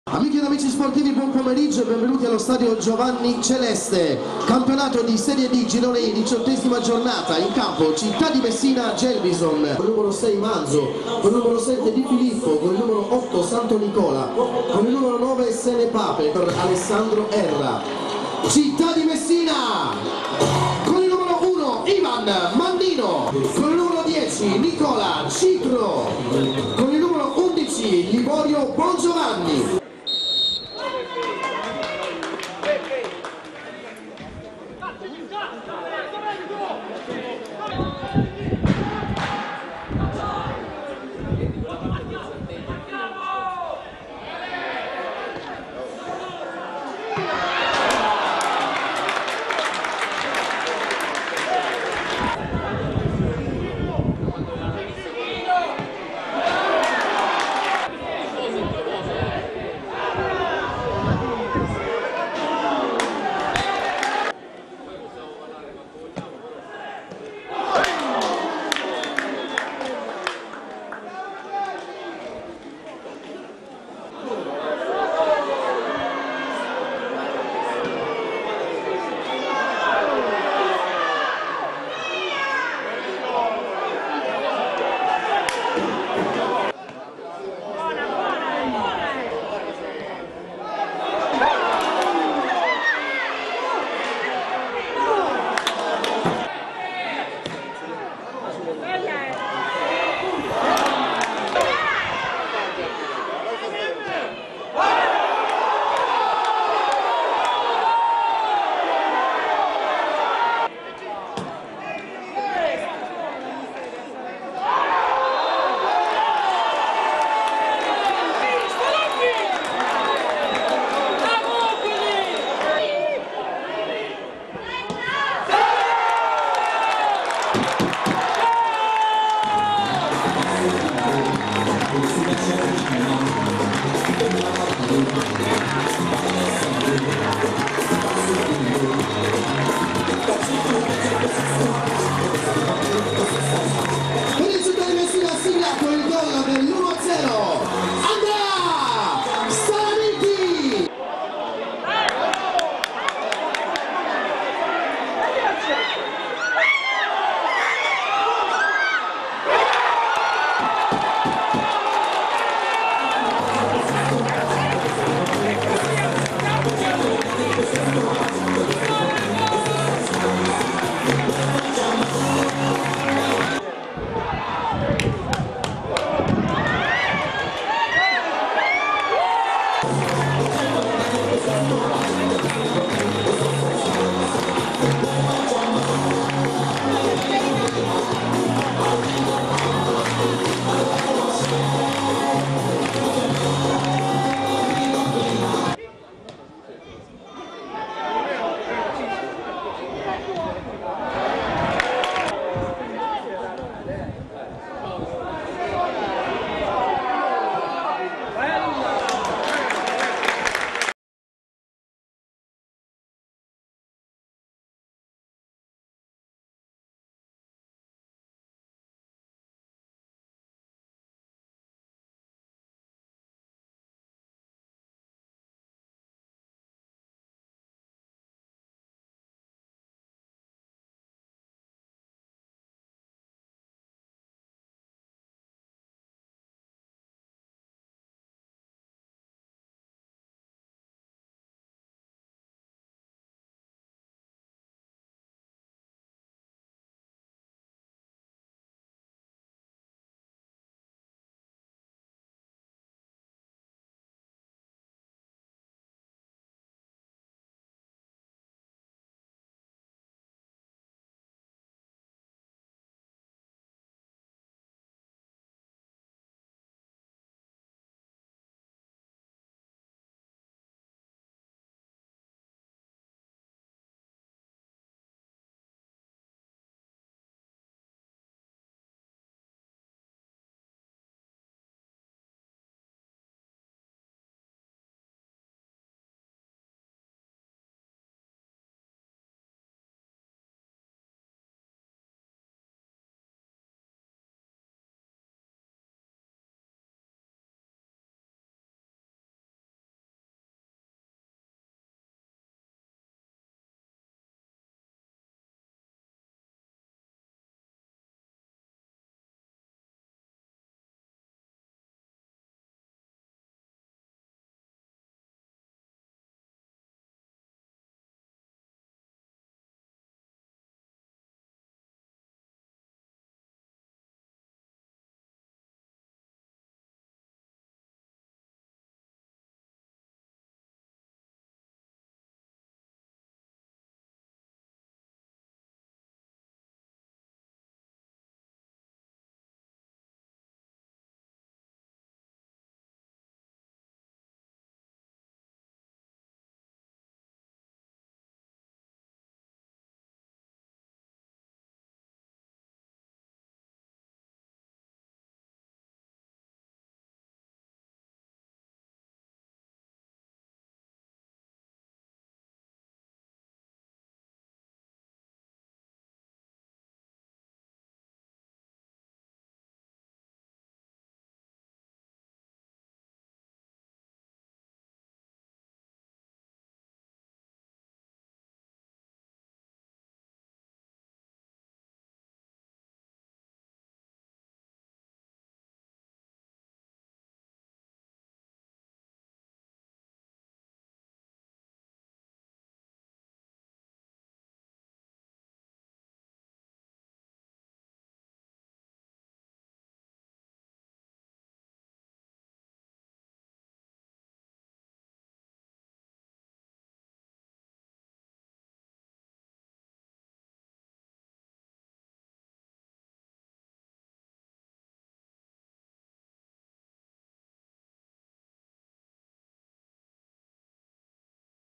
Amiche ed amici sportivi, buon pomeriggio e benvenuti allo stadio Giovanni Celeste. Campionato di Serie D Girone I, 18ª giornata. In campo Città di Messina Gelbison, con il numero 6 Manzo, con il numero 7 Di Filippo, con il numero 8 Santo Nicola, con il numero 9 Sene Pape per Alessandro Erra. Città di Messina con il numero 1 Ivan Mandino, con il numero 10 Nicola Cipro, con il numero 11 Liborio Bongiovanni. Grazie.